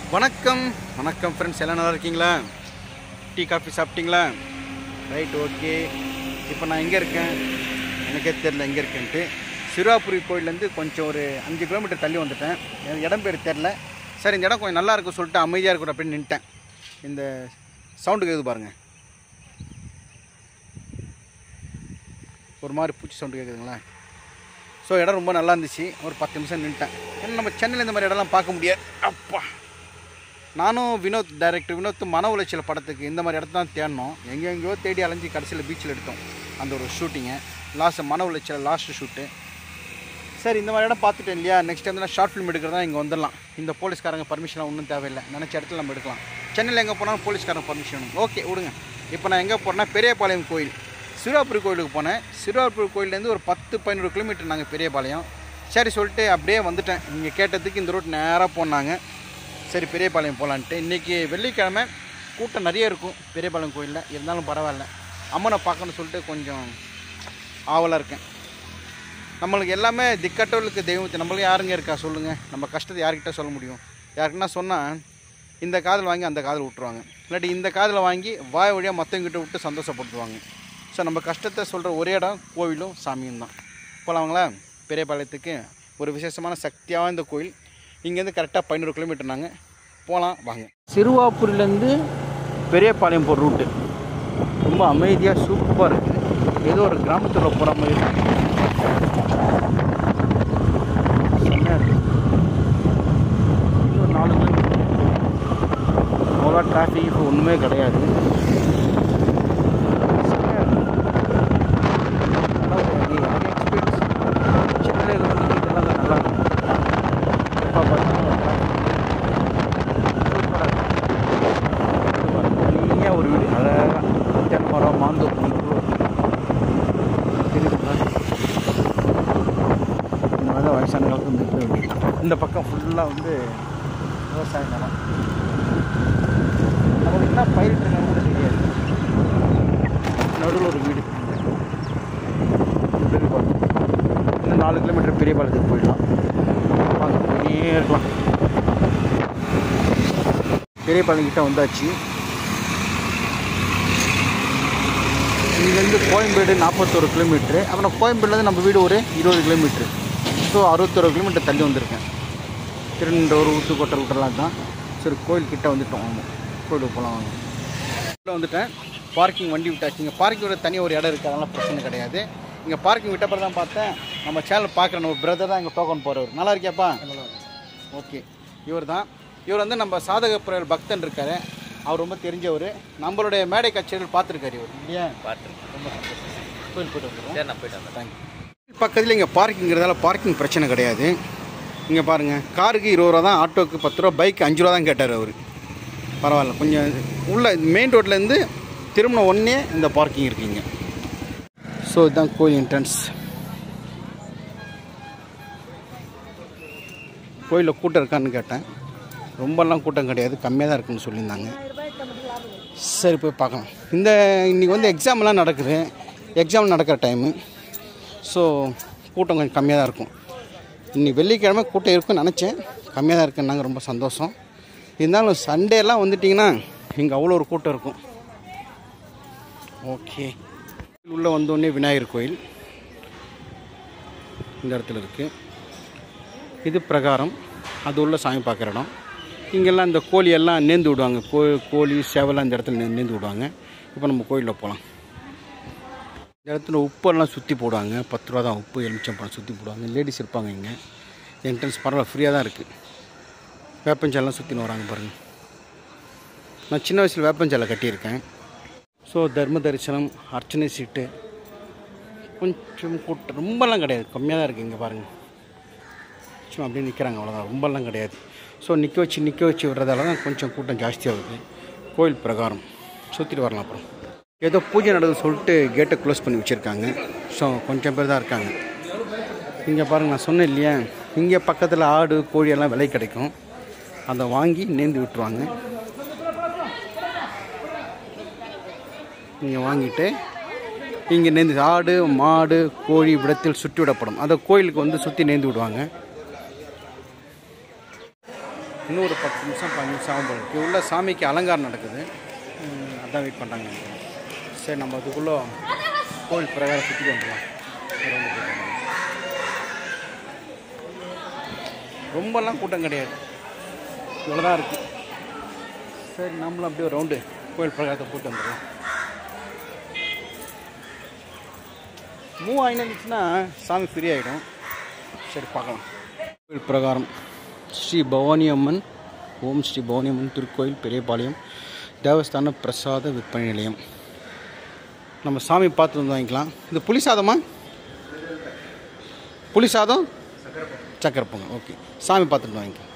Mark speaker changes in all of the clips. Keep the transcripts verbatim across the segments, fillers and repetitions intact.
Speaker 1: வணக்கம் வணக்கம் ஃப்ரெண்ட்ஸ், எல்லாம் நல்லா இருக்கீங்களா? டீ காஃபி சாப்பிட்டீங்களா? Right, okay. இப்போ நான் எங்கே இருக்கேன் எனக்கே தெரில எங்கே இருக்கேன்ட்டு. சிறுவாபுரி கோயிலேருந்து கொஞ்சம் ஒரு அஞ்சு கிலோமீட்டர் தள்ளி வந்துட்டேன். எனக்கு இடம் பேர் தெரில. சரி, இந்த இடம் கொஞ்சம் நல்லா இருக்கும் சொல்லிட்டு அமைதியாக இருக்கணும் அப்படின்னு நின்ட்டேன். இந்த சவுண்டு கேட்குது பாருங்கள், ஒரு மாதிரி பூச்சி சவுண்டு கேட்குதுங்களா? ஸோ இடம் ரொம்ப நல்லா இருந்துச்சு. ஒரு பத்து நிமிஷம் நின்ட்டேன். ஏன்னா நம்ம சென்னையில் இந்த மாதிரி இடம்லாம் பார்க்க முடியாது. அப்பா, நானும் வினோத் டைரக்டர் வினோத் மன உளைச்சல் படத்துக்கு இந்த மாதிரி இடத்த தான் தேடணும். எங்கே எங்கேயோ தேடி அலைஞ்சி கடைசியில் பீச்சில் எடுத்தோம் அந்த ஒரு ஷூட்டிங்கை. லாஸ்ட் மன உளைச்சல் லாஸ்ட்டு ஷூட்டு. சரி, இந்த மாதிரி இடம் பார்த்துட்டேன் இல்லையா, நெக்ஸ்ட் டைம் ஷார்ட் ஃபிலிம் எடுக்கிறதா இங்கே வந்துடலாம். இந்த போலீஸ்காரங்க பர்மிஷன்லாம் ஒன்றும் தேவையில்லை. நினச்ச இடத்துல நம்ம எடுக்கலாம். சென்னையில் எங்கே போனாலும் போலீஸ்காரங்க பர்மிஷன். ஓகே, விடுங்க. இப்போ நான் எங்கே போகிறேன்னா பெரியபாளையம் கோயில், சிறுவாபுரி கோயிலுக்கு போனேன். சிறுவாபுரி கோயிலேருந்து ஒரு பத்து பதினோரு கிலோமீட்டர் நாங்கள் பெரியபாளையம். சரி சொல்லிட்டு அப்படியே வந்துட்டேன். நீங்கள் கேட்டதுக்கு இந்த ரோட் நேராக போனாங்க. சரி, பெரியபாளையம் போகலான்ட்டு. இன்றைக்கி வெள்ளிக்கிழமை கூட்டம் நிறைய இருக்கும் பெரியபாளையம் கோயிலில். இருந்தாலும் பரவாயில்ல, அம்மனை பார்க்கணுன்னு சொல்லிட்டு கொஞ்சம் ஆவலாக இருக்கேன். நம்மளுக்கு எல்லாமே திக்கட்டவர்களுக்கு தெய்வத்தை நம்மளுக்கு யாருங்க இருக்கா சொல்லுங்கள்? நம்ம கஷ்டத்தை யார்கிட்ட சொல்ல முடியும்? யாருக்குன்னா சொன்னால் இந்த காதில் வாங்கி அந்த காதில் விட்டுருவாங்க, இல்லாட்டி இந்த காதில் வாங்கி வாய் வழியாக மற்றவங்கிட்ட விட்டு சந்தோஷப்படுத்துவாங்க. ஸோ நம்ம கஷ்டத்தை சொல்கிற ஒரே இடம் கோவிலும் சாமியும் தான். போகலாங்களா? பெரியபாளையத்துக்கு ஒரு விசேஷமான சக்தியாக இந்த கோயில். இங்கேருந்து கரெக்டாக பதினோரு கிலோமீட்டர் நாங்கள் போகலாம் வாங்க. சிறுவாபுரிலேருந்து பெரியபாளையம் போகிற ரூட்டு ரொம்ப அமைதியாக சூப்பராக இருக்குது. ஏதோ ஒரு கிராமத்தில் போகிற மாதிரி இருக்குது. இன்னும் நாலு கிலோமீட்டர் அவ்வளோ டிராஃபிக் இப்போ ஒன்றுமே கிடையாது. ஒரு வீடு அழகாக தென்னை மரம் மாந்தோப்பு இந்த மாதிரி தான் வயசான காலத்தில் வந்து. இந்த பக்கம் ஃபுல்லாக வந்து விவசாய நிலம். நமக்கு என்ன பயிரிட்டுருக்காங்க கூட தெரியாது. நடுவில் ஒரு வீடு. பெரியபாளையம் இன்னும் நாலு கிலோமீட்டர் பெரியபாளையத்துக்கு போயிடலாம். வாங்க, போயிட்டே இருக்கலாம். பெரியபாளையம் கிட்ட வந்தாச்சு. இங்கேருந்து கோயம்பேடு நாற்பத்தோரு கிலோமீட்ரு. அப்புறம் கோயம்பேடுலேருந்து நம்ம வீடு ஒரு இருபது கிலோமீட்ரு. ஸோ அறுபத்தொரு கிலோமீட்டர் தள்ளி வந்திருக்கேன். திருநெல்வேலூர் ஊத்துக்கோட்டை ரூட்டெல்லாம் தான். சரி, கோயில்கிட்ட வந்துட்டோம். ஆமாம், கோயிலுக்கு போகலாம் வாங்க. கோயிலில் வந்துட்டேன். பார்க்கிங் வண்டி விட்டாச்சு. இங்கே பார்க்கிங் விட தனியாக ஒரு இடம் இருக்குது, அதெல்லாம் பிரச்சனை கிடையாது. இங்கே பார்க்கிங் விட்ட பிறகு தான் பார்த்தேன் நம்ம சேனல் பார்க்குற நம்ம பிரதர் தான் இங்கே டோக்கன் போகிறவர். நல்லா இருக்கியாப்பா? ஓகே, இவர் தான். இவர் வந்து நம்ம சாதக புயல் பக்தன் இருக்கார். அவர் ரொம்ப தெரிஞ்சவர். நம்மளுடைய மேடை கச்சேரிகள் பார்த்துருக்காரு இவர் இல்லையா? பார்த்துருக்கேன். ரொம்ப கோயில் போய்ட்டு வந்துடுறோம். சரி, நான் போய்ட்டு வந்தேன். தேங்க்யூ. பக்கத்தில் இங்கே பார்க்கிங்கிறதால பார்க்கிங் பிரச்சனை கிடையாது. இங்கே பாருங்கள், காருக்கு இருபது ரூபா தான், ஆட்டோவுக்கு பத்து ரூபா, பைக் அஞ்சு ரூபா தான் கேட்டார் அவர். பரவாயில்ல, கொஞ்சம் உள்ள மெயின் ரோட்லேருந்து திரும்பின ஒன்றே இந்த பார்க்கிங் இருக்குங்க. ஸோ இதுதான் கோயில் என்ட்ரன்ஸ். கோயிலில் கூட்டம் இருக்கான்னு கேட்டேன். ரொம்பலாம் கூட்டம் கிடையாது, கம்மியாக தான் இருக்குன்னு சொல்லியிருந்தாங்க. சரி, போய் பார்க்கலாம். இந்த இன்றைக்கி வந்து எக்ஸாம்லாம் நடக்குது. எக்ஸாம் நடக்கிற டைமு. ஸோ கூட்டம் கொஞ்சம் கம்மியாக தான் இருக்கும். இன்றைக்கி வெள்ளிக்கிழமை கூட்டம் இருக்குன்னு நினச்சேன். கம்மியாக தான் இருக்குன்னாங்க, ரொம்ப சந்தோஷம். இருந்தாலும் சண்டேலாம் வந்துட்டிங்கன்னா இங்கே அவ்வளோ ஒரு கூட்டம் இருக்கும். ஓகே, உள்ளே வந்தோடனே விநாயகர் கோயில் இந்த இடத்துல இருக்குது. இது பிரகாரம், அது உள்ள சாமி பார்க்குற இடம். இங்கெல்லாம் இந்த கோழியெல்லாம் நேர்ந்து விடுவாங்க. கோ கோழி சேவலாம் இந்த இடத்துல நேர்ந்து விடுவாங்க. இப்போ நம்ம கோயிலில் போகலாம். இந்த இடத்துல உப்பெல்லாம் சுற்றி போடுவாங்க. பத்து ரூபா தான் உப்பு, எலுமிச்சம்பழம் சுற்றி போடுவாங்க. லேடிஸ் இருப்பாங்க இங்கே. என்ட்ரன்ஸ் பரவாயில்ல, ஃப்ரீயாக தான் இருக்குது. வேப்பஞ்சாலெலாம் சுற்றின்னு வராங்க பாருங்கள். நான் சின்ன வயசில் வேப்பஞ்சாலை கட்டியிருக்கேன். ஸோ தர்ம தரிசனம், அர்ச்சனை சீட்டு கொஞ்சம் கூட்டம் ரொம்பலாம் கிடையாது, கம்மியாக தான் இருக்குது. இங்கே பாருங்கள், சும்மா அப்படியே நிற்கிறாங்க, அவ்வளோதான், ரொம்பலாம் கிடையாது. ஸோ நிற்க வச்சு நிற்க வச்சு விடுறதால தான் கொஞ்சம் கூட்டம் ஜாஸ்தியாகுது. கோயில் பிரகாரம் சுற்றிட்டு வரலாம். அப்புறம் ஏதோ பூஜை நடக்குதுன்னு சொல்லிட்டு கேட்டை க்ளோஸ் பண்ணி வச்சுருக்காங்க. ஸோ கொஞ்சம் பேர் தான் இருக்காங்க. இங்கே பாருங்கள், நான் சொன்னேன் இல்லையா, இங்கே பக்கத்தில் ஆடு கோழியெல்லாம் விலை கிடைக்கும். அதை வாங்கி நேர்ந்து விட்டுருவாங்க. இங்கே வாங்கிட்டு இங்கே நேர்ந்து ஆடு மாடு கோழி விடத்தில் சுற்றி விடப்படும். அதை கோயிலுக்கு வந்து சுற்றி நேர்ந்து விடுவாங்க. இன்னும் ஒரு பத்து நிமிஷம் பதினஞ்சு நிமிஷம் ஆகும் போல இருக்குது. உள்ள சாமிக்கு அலங்காரம் நடக்குது, அதான் வெயிட் பண்ணுறாங்க. சரி, நம்ம அதுக்குள்ளே கோவில் பிரகாரம் சுற்றி வந்துடலாம். ரொம்பலாம் கூட்டம் கிடையாது, இவ்வளோதான் இருக்குது. சரி, நம்மளும் அப்படியே ஒரு ரவுண்டு கோவில் பிரகாரத்தை போட்டு வந்துடலாம். மூவ் ஆகினுச்சுன்னா சாமி ஃப்ரீ ஆகிடும். சரி, பார்க்கலாம். கோவில் பிரகாரம் ஸ்ரீ பவானி அம்மன், ஓம் ஸ்ரீ பவானி அம்மன் திருக்கோயில், பெரியபாளையம் தேவஸ்தான பிரசாத விற்பனை நிலையம். நம்ம சாமி பார்த்து வந்து வாங்கிக்கலாம். இது புளி சாதமா? புளி சாதம், சக்கரை பொங்கல். ஓகே, சாமி பார்த்துட்டு வாங்கிக்கலாம்.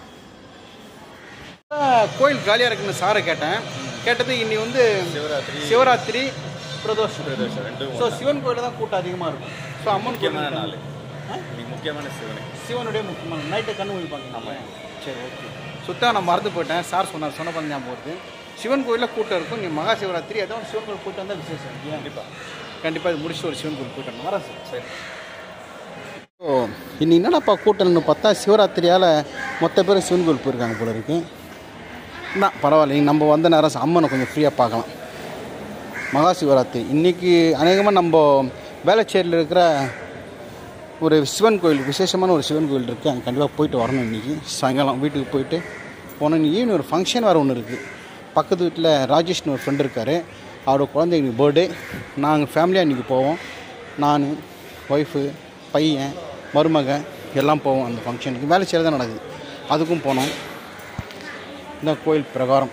Speaker 1: கோயில் காலியாக இருக்குன்னு சாரை கேட்டேன். கேட்டது இன்னி வந்து சிவராத்திரி சிவராத்திரி பிரதோஷம் பிரதோஷம் ரெண்டும். ஸோ சிவன் கோயிலில் தான் கூட்டம் அதிகமாக இருக்கும். ஸோ அம்மன் முக்கியமான நாள், முக்கியமான சிவனை சிவனுடைய முக்கியமான நைட்டை கண்ணு ஒழிப்பாங்க. ஆமாம். சரி, ஓகே. சுத்தம் நான் மறந்து போயிட்டேன். சார் சொன்னார், சொன்ன பண்ண ஞாபகம் வருது. சிவன் கோயிலில் கூட்டம் இருக்கும். நீ மகா சிவராத்திரி ஏதோ சிவன் கோயில் கூட்டம் வந்தால் விசேஷம். கண்டிப்பாக கண்டிப்பாக இது முடிச்சு ஒரு சிவன் கோயில் கூட்டம் வரேன் சார். சரி. ஸோ இன்னி என்னடாப்பா கூட்டம்னு பார்த்தா சிவராத்திரியால் மொத்த பேர் சிவன் கோயில் போயிருக்காங்க போல இருக்கு. தான் பரவாயில்ல, நம்ம வந்த நேரம் அம்மனை கொஞ்சம் ஃப்ரீயாக பார்க்கலாம். மகா சிவராத்திரி இன்றைக்கி அநேகமாக நம்ம வேளச்சேரியில் இருக்கிற ஒரு சிவன் கோயில், விசேஷமான ஒரு சிவன் கோயில் இருக்குது. அங்கே கண்டிப்பாக போயிட்டு வரணும். இன்றைக்கி சாயங்காலம் வீட்டுக்கு போயிட்டு போனோம். ஈவினிங் ஒரு ஃபங்க்ஷன் வேறு ஒன்று இருக்குது. பக்கத்து வீட்டில் ராஜேஷ்னு ஒரு ஃப்ரெண்டு இருக்கார், அவரோட குழந்தைங்க இன்றைக்கி பர்த்டே. நாங்கள் ஃபேமிலியாக இன்றைக்கி போவோம். நான், ஒய்ஃபு, பையன், மருமக எல்லாம் போவோம் அந்த ஃபங்க்ஷனுக்கு. வேளச்சேரி தான் நடக்குது, அதுக்கும் போனோம். இந்த கோயில் பிரகாரம்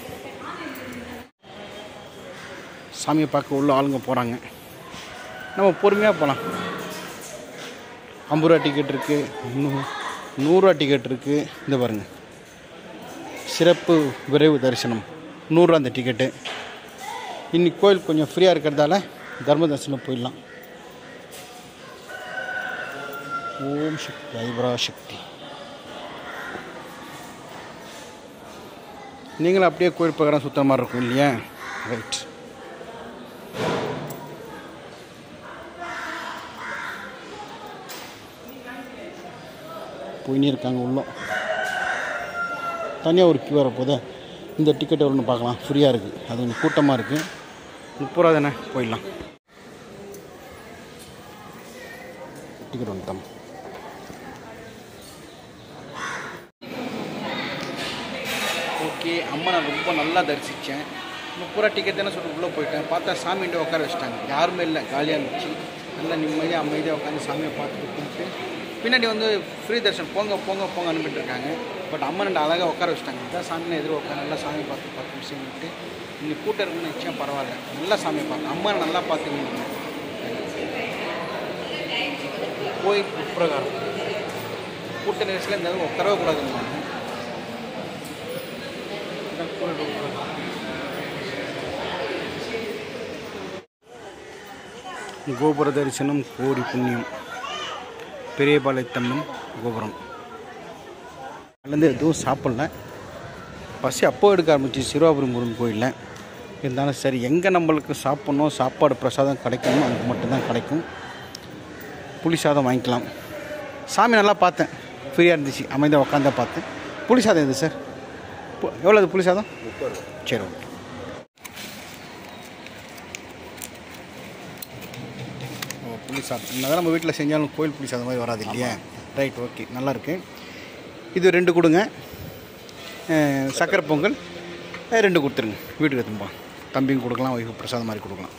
Speaker 1: சாமியை பார்க்க உள்ள ஆளுங்க போகிறாங்க. நம்ம பொறுமையாக போகலாம். ஐம்பது ரூபா டிக்கெட் இருக்குது, நூ நூறுரூவா டிக்கெட் இருக்குது. இந்த பாருங்கள், சிறப்பு விரைவு தரிசனம் நூறுரூவா அந்த டிக்கெட்டு. இன்னைக்கு கோயில் கொஞ்சம் ஃப்ரீயாக இருக்கிறதால தர்ம தரிசனம் போயிடலாம். ஓம் சக்தி ஐபரா சக்தி. நீங்களும் அப்படியே கோயில் பிரகாரம் சுற்றுற மாதிரி இருக்கும் இல்லையா? ரைட். போயினே இருக்காங்க உள்ள. தனியாக ஒரு கியூ வர போதே. இந்த டிக்கெட் எவ்வளோன்னு பார்க்கலாம். ஃப்ரீயாக இருக்குது, அது கொஞ்சம் கூட்டமாக இருக்குது. முப்பது ரூபா தானே, போயிடலாம். டிக்கெட் வந்துட்டோம். ஓகே, அம்மா நான் ரொம்ப நல்லா தரிசித்தேன். முப்பது ரூபா டிக்கெட் தானே சொல்லிட்டு உள்ளே போயிட்டேன். பார்த்தா சாமிகிட்ட உட்கார வச்சிட்டாங்க. யாருமே இல்லை, காலியாக இருந்துச்சு. நல்லா நிம்மதியாக அமைதியாக உட்காந்து சாமியை பார்த்துட்டு கும்பிட்டு பின்னாடி வந்து ஃப்ரீ தரிசனம் போங்க போங்க போங்க அனுப்பிட்டு இருக்காங்க. பட் அம்மன் அழகாக உட்கார வச்சிட்டாங்க. இதான் சாமியை எதிர உட்காந்து நல்லா சாமி பார்த்து பத்து நிமிஷம் விட்டு இன்னைக்கு கூட்டம் இருக்குன்னு நிச்சயம் பரவாயில்ல. நல்லா சாமியை பார்த்து அம்மனை நல்லா பார்த்துக்கிங்க. கோயில் உட்பிரகாரம் கூட்ட நிகழ்ச்சியில் இந்த உட்காரவே கூடாதுங்க. கோபுர தரிசனம் கோடி புண்ணியம். பெரியபாளையத்தம்மன் கோபுரம். அதுலேருந்து எதுவும் சாப்பிடல, பசி அப்போ எடுக்க ஆரம்பிச்சு சிறுவாபுரம் முருகன் கோயிலில். இருந்தாலும் சரி, எங்கே நம்மளுக்கு சாப்பிட்ணும், சாப்பாடு பிரசாதம் கிடைக்கணும், அங்கே மட்டும்தான் கிடைக்கும். புளி சாதம் வாங்கிக்கலாம். சாமி நல்லா பார்த்தேன், ஃப்ரீயாக இருந்துச்சு, அமைதியாக உட்காந்தா பார்த்தேன். புளி சாதம் எது சார்? எவ்வளோ அது புளி சாதம்? சரி, ஓகே. புளி சாதம் என்னதான் நம்ம வீட்டில் செஞ்சாலும் கோயில் புளி சாதம் மாதிரி வராது இல்லையா? ரைட், ஓகே, நல்லாயிருக்கு. இது ரெண்டு கொடுங்க. சக்கரை பொங்கல் ரெண்டு கொடுத்துருங்க. வீட்டுக்கு எடுத்துப்பா. தம்பிங்க கொடுக்கலாம், ஒய்ஃபு பிரசாதம் மாதிரி கொடுக்கலாம்.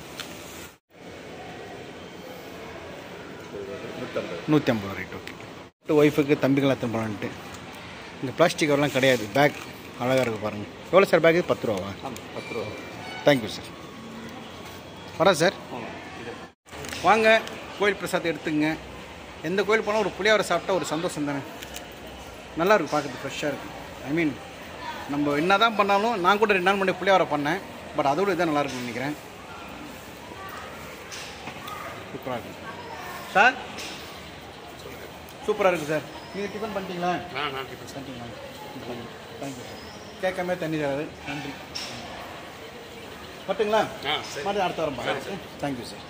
Speaker 1: நூற்றி ஐம்பது ரைட், ஓகே. ஒய்ஃபுக்கு தம்பிங்களாம் எத்தனை போகலான்ட்டு. இந்த பிளாஸ்டிக் கவர்லாம் கிடையாது, பேக் அழகாக இருக்குது பாருங்கள். எவ்வளோ சார் பேக்கு? பத்து ரூபாவா? பத்து ரூபா. Thank you sir. வரேன் சார். வாங்க, கோயில் பிரசாதம் எடுத்துங்க. எந்த கோயில் போனால் ஒரு புளியாவரை சாப்பிட்டா ஒரு சந்தோஷம் தானே. நல்லாயிருக்கு, பார்க்குறது ஃப்ரெஷ்ஷாக இருக்குது. ஐ மீன் நம்ம என்ன தான் பண்ணாலும், நான் கூட ரெண்டு நாள் முன்னாடி புளியாவரை பண்ணேன், பட் அதோடு இதான் நல்லாயிருக்குன்னு நினைக்கிறேன். சூப்பராக இருக்குது சார். சூப்பராக இருக்குது சார். நீங்கள் டிஃபன் பண்ணிட்டீங்களா? ஆ, நான் டிஃபன் பண்ணிட்டீங்களா? Thank you sir. கேட்காம தண்ணி தராது, நன்றி. பட்டுங்களா? மட்டும் அடுத்த வாரம் பார்க்கலாம். Thank you sir.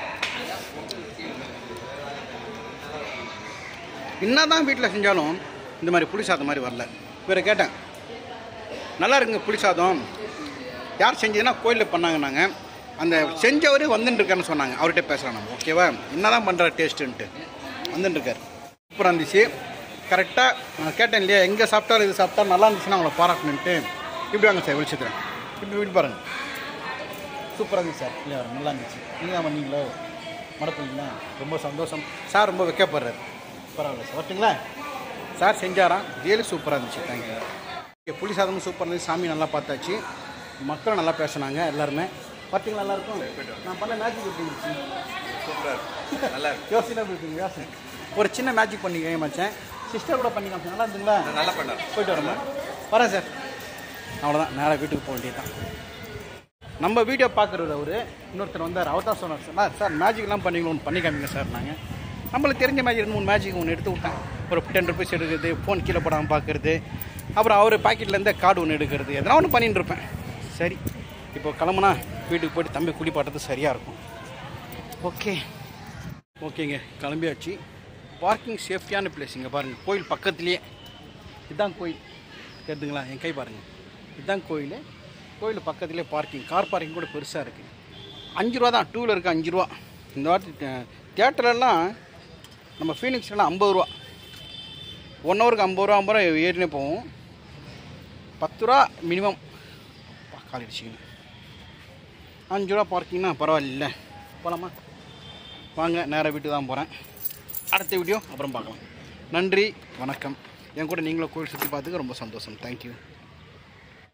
Speaker 1: என்ன தான் வீட்டில் செஞ்சாலும் இந்த மாதிரி புளி சாதம் மாதிரி வரல. வேறு கேட்டேன், நல்லா இருக்குங்க புளி சாதம், யார் செஞ்சதுன்னா கோயிலில் பண்ணாங்கன்னாங்க. அந்த செஞ்சவர் வந்துட்டுருக்காருன்னு சொன்னாங்க. அவர்கிட்ட பேசுகிறேன் நம்ம, ஓகேவா, என்ன தான் பண்ணுற டேஸ்ட்டுன்ட்டு வந்துட்டுருக்கார். சூப்பராக இருந்துச்சு. கரெக்டாக நான் கேட்டேன் இல்லையா, எங்கே சாப்பிட்டாலும் இது சாப்பிட்டா நல்லா இருந்துச்சுன்னா அவங்கள பாராட்டணுன்ட்டு. இப்படி வாங்க சார் வெளிச்சத்துறேன், இப்படி வீட்டு பாருங்கள். சூப்பராக இருந்துச்சு சார், இல்லையா, நல்லா இருந்துச்சு. நீங்கள் பண்ணீங்களோ மடப்பீங்களா, ரொம்ப சந்தோஷம் சார். ரொம்ப வைக்கப்படுறாரு, பரவாயில்ல சார். ஓகேங்களா, சார் செஞ்சாராம், ரியலி சூப்பராக இருந்துச்சு. தேங்க்யூ. புளி சாதமும் சூப்பராக இருந்துச்சு. சாமி நல்லா பார்த்தாச்சு, மக்களும் நல்லா பேசுனாங்க எல்லாருமே. பார்த்தீங்களா நல்லாயிருக்கும். நான் பண்ண மேஜிக் இருந்துச்சு, சூப்பராக நல்லா இருக்கு. யோசனை இருக்குங்க, யோசனை ஒரு சின்ன மேஜிக் பண்ணிக்க மச்சேன். சிஸ்டர் கூட பண்ணி காமிச்சு நல்லா இருந்துங்களா? நல்லா பண்ண. போயிட்டு வரேம்மா, வரேன் சார். அவ்வளோதான், நேராக வீட்டுக்கு போக வேண்டியது தான். நம்ம வீடியோ பார்க்குறது அவர் இன்னொருத்தர் வந்தார். அவர் தான் சொன்னார், சார் சார் மேஜிக்லாம் பண்ணிங்களோ ஒன்று பண்ணி காமிங்க சார். நாங்கள் நம்மளுக்கு தெரிஞ்ச மேஜிக் ரெண்டு மூணு மேஜிக் ஒன்று எடுத்து விட்டேன். ஒரு டென் ருபீஸ் எடுக்கிறது, ஃபோன் கீழே போடாமல் பார்க்குறது, அப்புறம் அவர் பாக்கெட்லேருந்து கார்டு ஒன்று எடுக்கிறது, எதனா ஒன்று பண்ணிட்டு இருப்பேன். சரி, இப்போ கிளம்புனா வீட்டுக்கு போய்ட்டு தம்பி குளிப்பாட்டுறது சரியாக இருக்கும். ஓகே ஓகேங்க, கிளம்பியாச்சு. பார்க்கிங் சேஃப்டியான பிளேஸ். இங்கே பாருங்கள், கோயில் பக்கத்துலேயே. இதுதான் கோயில், தெரியுதுங்களா? என் கை பாருங்கள், இதுதான் கோயில். கோயில் பக்கத்துலேயே பார்க்கிங், கார் பார்க்கிங் கூட பெருசாக இருக்குது. அஞ்சு ரூபா தான், டூ வீலருக்கு அஞ்சு ரூபா. இந்த வாட்டி தியேட்டர்லாம் நம்ம ஃபீனிக்ஸ்லாம் ஐம்பது ரூபா, ஒன் ஹவருக்கு ஐம்பது ரூபா ஐம்பது ரூபா ஏறினே போவோம். பத்து ரூபா மினிமம் காலிடுச்சிங்க. அஞ்சு ரூபா பார்க்கிங்னா பரவாயில்ல. போகலாமா? வாங்க, நேராக வீட்டுக்கு தான் போகிறேன். அடுத்த வீடியோ அப்புறம் பார்க்கலாம். நன்றி, வணக்கம். என் கூட நீங்களும் கோயில் சுற்றி பார்த்துக்க ரொம்ப சந்தோஷம். தேங்க்யூ.